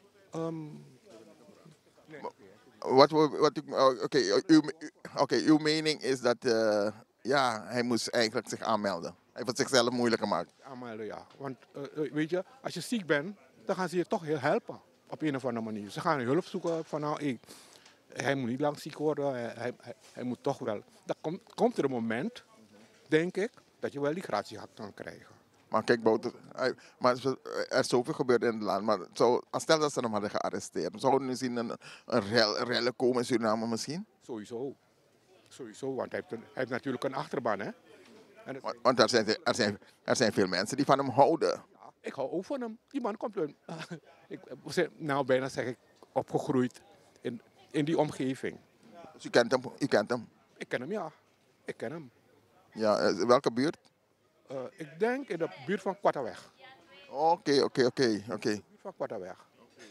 Um, nee. Wat, wat, Oké, okay, uw, okay, uw mening is dat uh, ja, hij moest eigenlijk zich aanmelden. Hij heeft het zichzelf moeilijk gemaakt. Aanmelden, ja. Want uh, weet je, als je ziek bent, dan gaan ze je toch heel helpen. Op een of andere manier. Ze gaan je hulp zoeken van nou, hey, hij moet niet lang ziek worden. Hij, hij, hij, hij moet toch wel. Dan komt, komt er een moment, denk ik, dat je wel die gratie kan krijgen. Maar kijk, Bouter, maar er is zoveel gebeurd in het land. Maar zo, stel dat ze hem hadden gearresteerd. Zouden we nu zien een, een rel, rellen komen in Suriname misschien? Sowieso. Sowieso, want hij heeft, een, hij heeft natuurlijk een achterban, hè. En het... Want er zijn, er, zijn, er zijn veel mensen die van hem houden. Ja, ik hou ook van hem. Die man komt... Uh, ik, nou, bijna zeg ik opgegroeid in, in die omgeving. Dus u kent hem? U kent hem? Ik ken hem, ja. Ik ken hem. Ja, welke buurt? Uh, ik denk in de buurt van Kwattaweg. Oké, oké, oké. Buurt van Kwattaweg.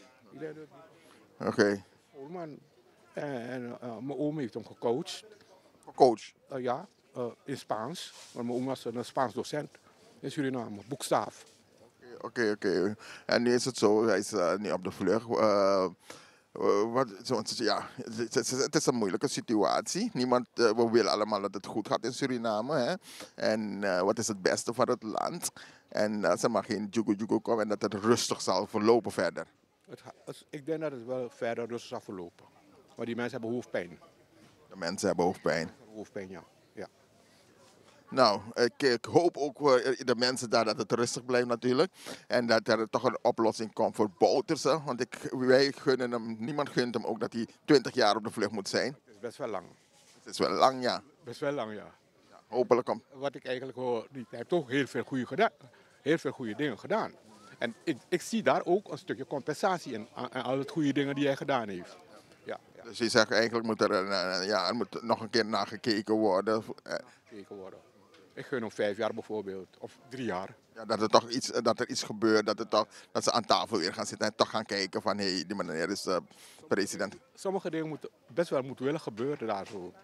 Oké. Okay. Man. En, en uh, mijn oom heeft hem gecoacht. Gecoacht? Uh, ja, uh, in Spaans. Want mijn oom was een Spaans docent in Suriname, boekstaaf. Oké, okay, oké. Okay. En nu is het zo, hij is uh, nu op de vlucht. Uh, Uh, wat, zo, ja, het, is, het is een moeilijke situatie. Niemand, uh, we willen allemaal dat het goed gaat in Suriname. Hè? En uh, wat is het beste voor het land? En uh, als er maar geen jugu-jugu komt en dat het rustig zal verlopen verder. Het, het, ik denk dat het wel verder rustig zal verlopen. Maar die mensen hebben hoofdpijn. De mensen hebben hoofdpijn? Hoofdpijn, ja. ja. Nou, ik, ik hoop ook voor de mensen daar dat het rustig blijft natuurlijk. En dat er toch een oplossing komt voor Bouterse. Want ik, wij gunnen hem, niemand gunt hem ook dat hij twintig jaar op de vlucht moet zijn. Het is best wel lang. Het is wel lang, ja. Best wel lang, ja. ja hopelijk om. Wat ik eigenlijk hoor, hij heeft toch heel veel goede, gedaan, heel veel goede dingen gedaan. En ik, ik zie daar ook een stukje compensatie in, aan al het goede dingen die hij gedaan heeft. Ja, ja. Dus je zegt eigenlijk moet er, een, ja, er moet nog een keer naar gekeken worden. Gekeken worden. Ik gun hem vijf jaar bijvoorbeeld, of drie jaar. Ja, dat, er toch iets, dat er iets gebeurt, dat, er toch, dat ze aan tafel weer gaan zitten en toch gaan kijken van hé, hey, die meneer is uh, president. Sommige dingen moeten best wel moeten willen gebeuren daar zo.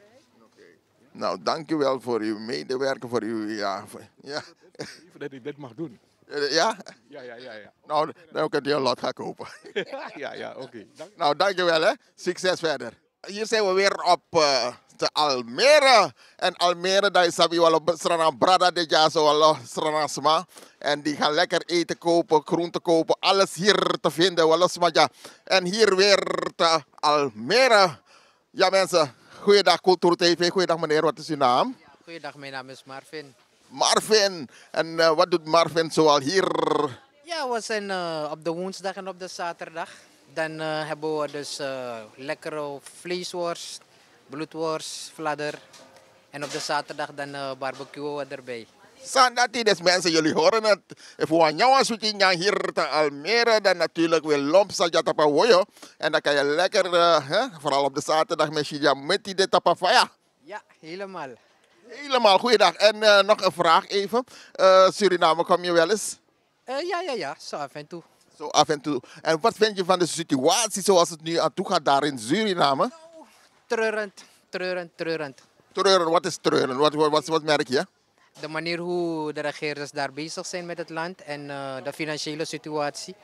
Nou, dank u wel voor uw medewerken, voor uw, ja... Voor, ja. Even dat ik dit mag doen. Ja? Ja, ja, ja. ja. Nou, dan kunt u een lot gaan kopen. ja, ja, oké. Okay. Nou, dank je wel, hè. Succes verder. Hier zijn we weer op uh, de Almere. En Almere, daar is we wel op Strana Brada dit jaar zo wel Strana Sma. En die gaan lekker eten kopen, groenten kopen, alles hier te vinden, wel smaja. En hier weer te Almere. Ja mensen, goeiedag Cultuur T V, goeiedag meneer, wat is uw naam? Ja, goeiedag, mijn naam is Marvin. Marvin, en uh, wat doet Marvin zoal hier? Ja, we zijn uh, op de woensdag en op de zaterdag. Dan uh, hebben we dus uh, lekkere vleesworst, bloedworst, fladder. En op de zaterdag dan uh, barbecuen we erbij. Sandati, dus mensen, jullie horen het. If we aan jou zoeken hier te Almere, dan natuurlijk weer lompsa jatapa woyo. En dan kan je lekker, uh, hè, vooral op de zaterdag, met je met die tapafaya. Ja, helemaal. Helemaal, goeiedag. En uh, nog een vraag even. Uh, Suriname, kom je wel eens? Uh, ja, ja, ja, zo af en toe. Zo af en toe. En wat vind je van de situatie zoals het nu aan toe gaat daar in Suriname? Nou, treurend, treurend, treurend. Treurend, wat is treurend? Wat, wat, wat, wat merk je? De manier hoe de regeerders daar bezig zijn met het land en uh, de financiële situatie.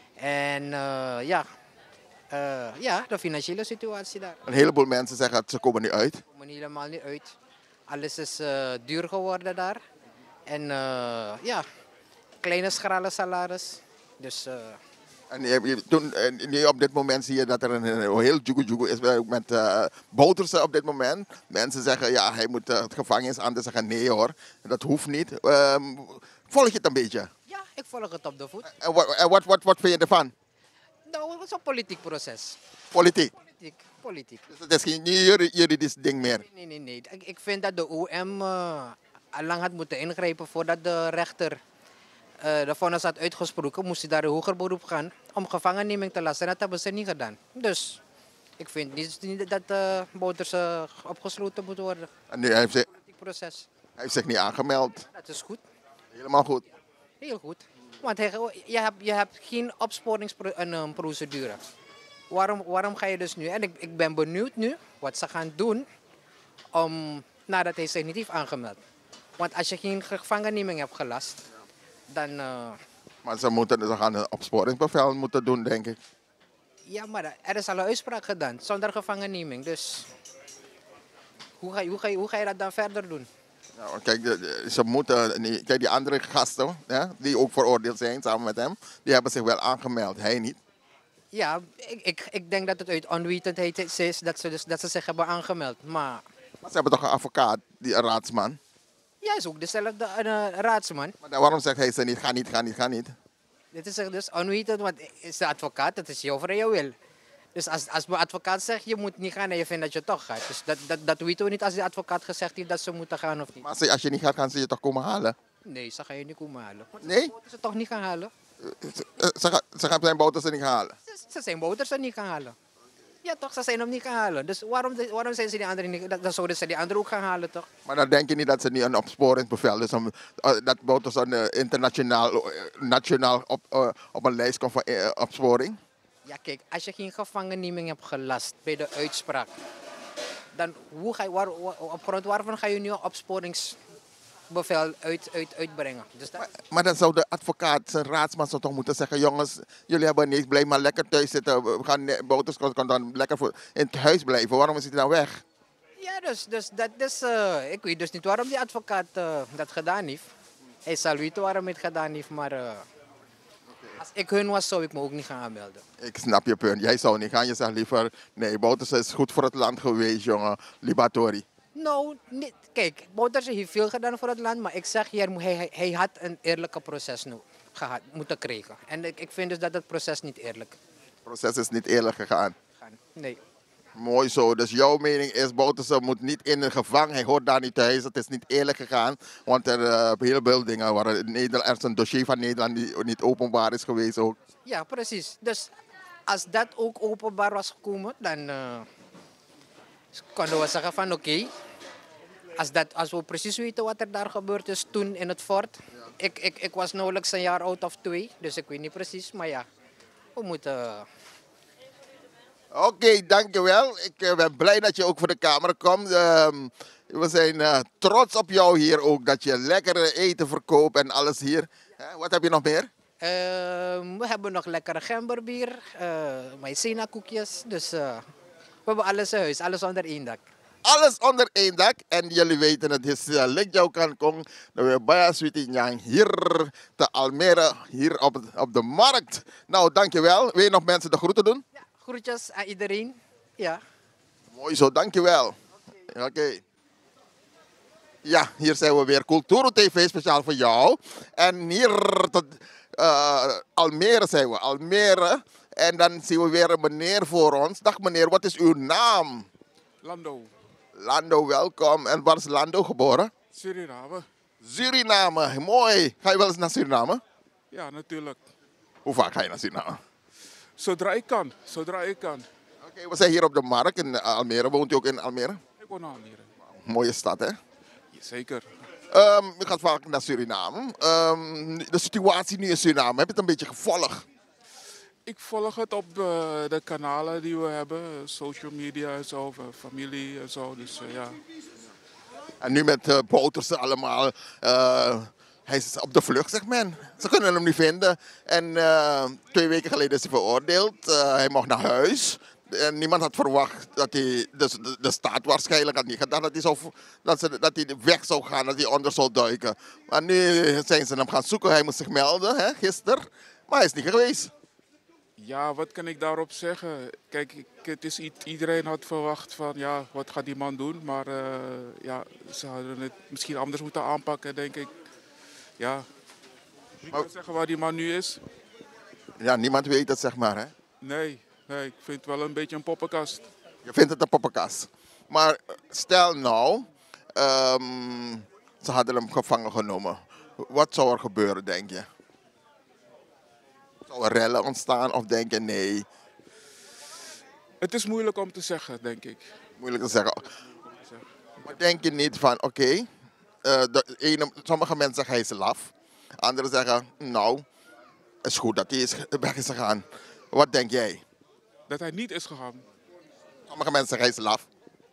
En uh, ja, uh, ja, de financiële situatie daar. Een heleboel mensen zeggen dat ze komen niet uit. Ze komen helemaal niet uit. Alles is uh, duur geworden daar. En uh, ja, kleine schrale salaris. Dus, uh, en je, toen, nu op dit moment zie je dat er een, een heel jugu-jugu is met uh, Bouterse op dit moment. Mensen zeggen ja, hij moet uh, het gevangenis, anderen zeggen nee hoor, dat hoeft niet. Um, volg je het een beetje? Ja, ik volg het op de voet. En wat, wat, wat, wat vind je ervan? Nou, het is een politiek proces. Politiek? Politiek, politiek. Dus het is geen juridisch ding meer? Nee, nee, nee. Ik, ik vind dat de O M uh, al lang had moeten ingrijpen voordat de rechter uh, de vonnis had uitgesproken. Moest hij daar een hoger beroep gaan om gevangenneming te lasten. En dat hebben ze niet gedaan. Dus ik vind niet dat uh, Bouterse uh, opgesloten moet worden. En nu heeft zich, proces. Hij heeft zich niet aangemeld? Dat is goed. Helemaal goed? Heel goed. Want hij, je, hebt, je hebt geen opsporingsprocedure. Waarom, waarom ga je dus nu? En ik, ik ben benieuwd nu wat ze gaan doen om, nadat hij zich niet heeft aangemeld. Want als je geen gevangenneming hebt gelast, dan... Uh... Maar ze, moeten, ze gaan een opsporingsbevel moeten doen, denk ik. Ja, maar er is al een uitspraak gedaan, zonder gevangenneming. Dus hoe ga, hoe ga, hoe ga je dat dan verder doen? Nou, kijk, ze moeten, kijk, die andere gasten, hè, die ook veroordeeld zijn samen met hem, die hebben zich wel aangemeld, hij niet. Ja, ik, ik, ik denk dat het uit onwetendheid is dat ze, dus, dat ze zich hebben aangemeld. Maar... maar ze hebben toch een advocaat, die, een raadsman? Ja, is ook dezelfde uh, raadsman. Maar dan, waarom zegt hij ze niet, ga niet, ga niet, ga niet? Dit is dus onwetend, want is de advocaat, dat is jouw vrije wil. Dus als, als mijn advocaat zegt, je moet niet gaan en je vindt dat je toch gaat. Dus dat, dat, dat weten we niet als de advocaat gezegd heeft dat ze moeten gaan of niet. Maar als je niet gaat, gaan ze je toch komen halen? Nee, ze gaan je niet komen halen. Nee? Ze ze toch niet gaan halen? Ze, ze, ze gaan zijn Bouterse niet gaan halen? Ze, ze zijn Bouterse niet gaan halen. Ja toch, ze zijn hem niet gaan halen. Dus waarom, waarom zijn ze die anderen niet, dan zouden ze die anderen ook gaan halen toch? Maar dan denk je niet dat ze niet een opsporingsbevel is, om, uh, dat Bouterse uh, internationaal, uh, nationaal op, uh, op een lijst komt van uh, opsporing? Ja kijk, als je geen gevangenneming hebt gelast bij de uitspraak, dan hoe ga je, waar, op grond waarvan ga je nu een opsporingsbevel uit, uit, uitbrengen? Dus dat... maar, maar dan zou de advocaat, zijn raadsman zou toch moeten zeggen, jongens, jullie hebben niks, blijf maar lekker thuis zitten. We gaan, Bouterse kan dan lekker voor, in het huis blijven. Waarom is hij dan weg? Ja, dus, dus dat is, uh, ik weet dus niet waarom die advocaat uh, dat gedaan heeft. Hij zal weten waarom hij het gedaan heeft, maar... Uh, als ik hun was, zou ik me ook niet gaan aanmelden. Ik snap je punt. Jij zou niet gaan. Je zegt liever, nee, Bouterse is goed voor het land geweest, jongen. Libatori. Nou, niet, kijk, Bouterse heeft veel gedaan voor het land, maar ik zeg hier, hij, hij, hij had een eerlijke proces nu gehad, moeten krijgen. En ik, ik vind dus dat het proces niet eerlijk Het proces is niet eerlijk gegaan. gaat. Nee. Mooi zo. Dus jouw mening is, Bouterse moet niet in de gevangen. Hij hoort daar niet thuis. Het is niet eerlijk gegaan. Want er uh, heel veel dingen waar Nederland, er is een dossier van Nederland die niet openbaar is geweest ook. Ja, precies. Dus als dat ook openbaar was gekomen, dan uh, konden we zeggen van oké, okay, als, dat, als we precies weten wat er daar gebeurd is toen in het fort. Ja. Ik, ik, ik was nauwelijks een jaar oud of twee, dus ik weet niet precies. Maar ja, we moeten... Uh... Oké, okay, dankjewel. Ik uh, ben blij dat je ook voor de camera komt. Uh, we zijn uh, trots op jou hier ook, dat je lekkere eten verkoopt en alles hier. Uh, wat heb je nog meer? Uh, we hebben nog lekkere gemberbier, uh, maïzena koekjes. Dus uh, we hebben alles in huis, alles onder één dak. Alles onder één dak. En jullie weten het is uh, Linkjouw Kankong. Dat we bij Sweetie Nyang hier te Almere, hier op, op de markt. Nou, dankjewel. Wil je nog mensen de groeten doen? Ja, groetjes aan iedereen. Ja. Mooi zo, dankjewel. Oké. Okay. Okay. Ja, hier zijn we weer. Culturo T V speciaal voor jou. En hier tot uh, Almere zijn we. Almere. En dan zien we weer een meneer voor ons. Dag meneer, wat is uw naam? Lando. Lando, welkom. En waar is Lando geboren? Suriname. Suriname, mooi. Ga je wel eens naar Suriname? Ja, natuurlijk. Hoe vaak ga je naar Suriname? Zodra ik kan, zodra ik kan. Oké, okay, we zijn hier op de markt in Almere. Woont u ook in Almere? Ik woon in Almere. Wow, mooie stad, hè? Zeker. Um, u gaat vaak naar Suriname. Um, de situatie nu in Suriname, heb je het een beetje gevolgd? Ik volg het op uh, de kanalen die we hebben, social media en zo, familie en zo. Dus uh, ja. En nu met uh, Bouterse allemaal. Uh, hij is op de vlucht, zegt men. Ze kunnen hem niet vinden. En uh, twee weken geleden is hij veroordeeld. Uh, hij mocht naar huis. En niemand had verwacht dat hij, dus de, de staat waarschijnlijk had niet gedacht dat hij, zou, dat, ze, dat hij weg zou gaan, dat hij onder zou duiken. Maar nu zijn ze hem gaan zoeken. Hij moest zich melden, hè, gisteren. Maar hij is niet geweest. Ja, wat kan ik daarop zeggen? Kijk, ik, het is, iedereen had verwacht van, ja, wat gaat die man doen? Maar uh, ja, ze hadden het misschien anders moeten aanpakken, denk ik. Ja, ik kan zeggen waar die man nu is. Ja, niemand weet het, zeg maar, hè? Nee, nee, ik vind het wel een beetje een poppenkast. Je vindt het een poppenkast. Maar stel nou, um, ze hadden hem gevangen genomen. Wat zou er gebeuren, denk je? Zou er rellen ontstaan of denk je nee? Het is moeilijk om te zeggen, denk ik. Moeilijk te zeggen. Maar denk je niet van, oké, okay, uh, sommige mensen zeggen hij is laf. Anderen zeggen, nou, het is goed dat hij is, weg is gegaan. Wat denk jij? Dat hij niet is gegaan. Sommige mensen zeggen hij is laf.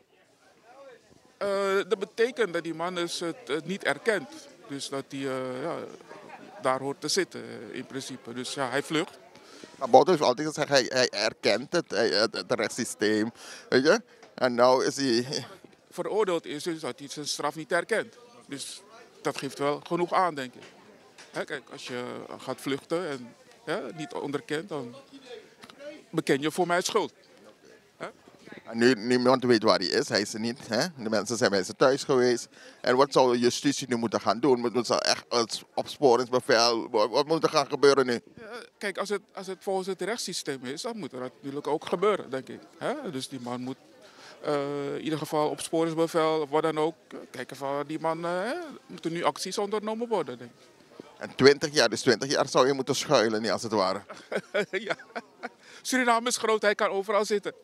Uh, dat betekent dat die man dus het, het niet erkent. Dus dat hij uh, ja, daar hoort te zitten in principe. Dus ja, hij vlucht. Maar Bouterse heeft altijd gezegd, hij, hij erkent het, hij, het, het rechtssysteem. Weet je? En nou is hij... Veroordeeld is dus dat hij zijn straf niet erkent. Dus dat geeft wel genoeg aan, denk ik. Hè, kijk, als je gaat vluchten en ja, niet onderkent, dan beken je voor mij schuld. Hè? En nu niemand weet waar hij is, hij is er niet. Hè? De mensen zijn bij ze thuis geweest. En wat zou de justitie nu moeten gaan doen? Moeten ze echt het opsporingsbevel, wat, wat moet er gaan gebeuren nu? Ja, kijk, als het, als het volgens het rechtssysteem is, dan moet er natuurlijk ook gebeuren, denk ik. Hè? Dus die man moet uh, in ieder geval opsporingsbevel of wat dan ook. Kijken van die man, uh, moeten nu acties ondernomen worden, denk ik. En twintig jaar, dus twintig jaar zou je moeten schuilen, niet als het ware. Ja. Suriname is groot, hij kan overal zitten.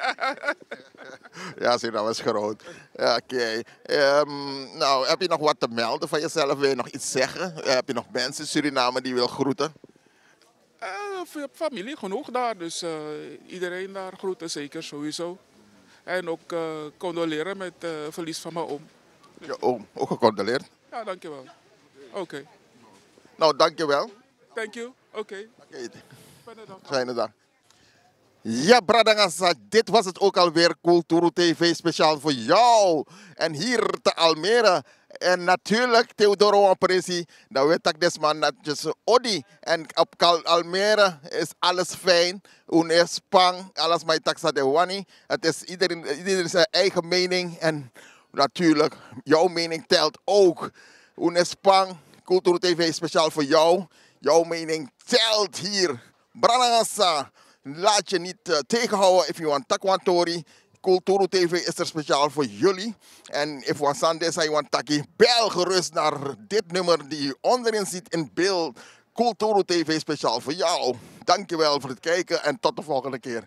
Ja, Suriname is groot. Ja, oké. Okay. Um, nou, heb je nog wat te melden van jezelf? Wil je nog iets zeggen? Uh, heb je nog mensen in Suriname die wil groeten? Uh, familie, genoeg daar. Dus uh, iedereen daar groeten, zeker, sowieso. En ook uh, condoleren met het uh, verlies van mijn oom. Je oom, ook gecondoleerd? Ja, dankjewel. Oké. Okay. Nou, dankjewel. Thank you. Oké. Okay. Okay. Fijne dag. Fijne dag. Ja, Bradangasa, dit was het ook alweer Culturo T V speciaal voor jou. En hier te Almere. En natuurlijk, Theodoro Ampresi, dat weet ik desman dat je Odi. En op Almere is alles fijn. Un is pang, alles mijn taxa de wani. Het is iedereen, iedereen zijn eigen mening. En Natuurlijk, jouw mening telt ook. Unespang, Cultuur T V speciaal voor jou. Jouw mening telt hier. Branagasa, laat je niet uh, tegenhouden if you want takwantori. Cultuur T V is er speciaal voor jullie. En if you want Sunday, say want taki, bel gerust naar dit nummer die onderin zit in beeld. Cultuur T V speciaal voor jou. Dankjewel voor het kijken en tot de volgende keer.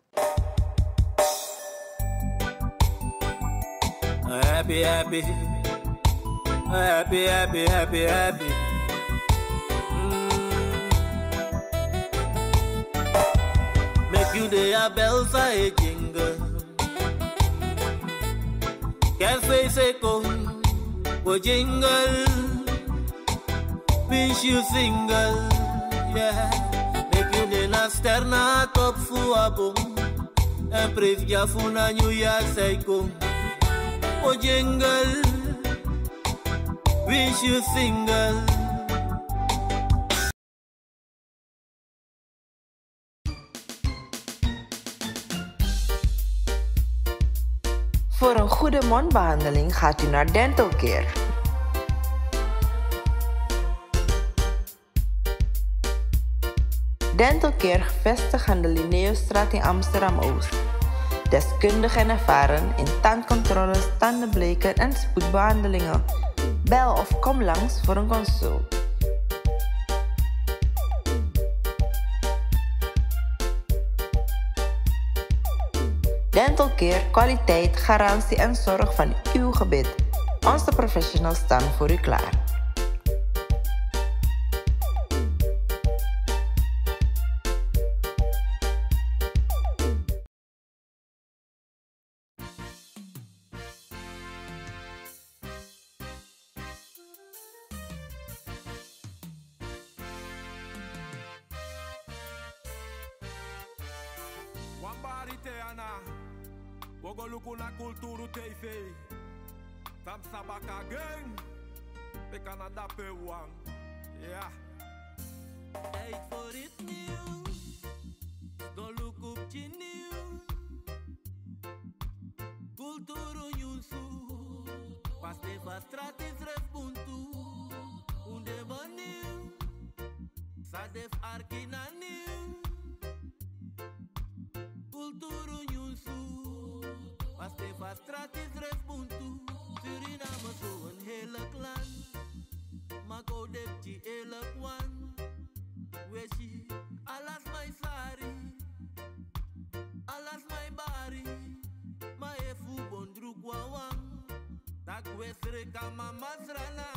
Happy, happy, happy, happy, happy, happy. Mm. Make you day a bells a jingle. Can't say say come, go jingle. Pinch you single, yeah. Make you day na ster na top fu a bom. En preef ya fu na new ya say come. O jingle, wish you single. Voor een goede mondbehandeling gaat u naar Dental Care. Dental Care gevestigd aan de Linnaeusstraat in Amsterdam-Oost. Deskundig en ervaren in tandcontroles, tandenbleken en spoedbehandelingen. Bel of kom langs voor een consult. Dental Care, kwaliteit, garantie en zorg van uw gebit. Onze professionals staan voor u klaar. Bogoluku na Cultuur T V. Tam sabaka gang. We Canada pe wang. Ja. Tijd voor het nieuws. Don't look up je nieuws. Cultuur Nyusu. Pas de straat is respuntu. Unde baniu. Sadef arkina nieuw. Cultuur Nyusu. Pas de straat is respuntu. Suriname zo een hele klan. Maar go depti hele kwan. Weshi, alas my sari. Alas my bari. Ma efu bondru kwa wang. Tak wesre kama masrana.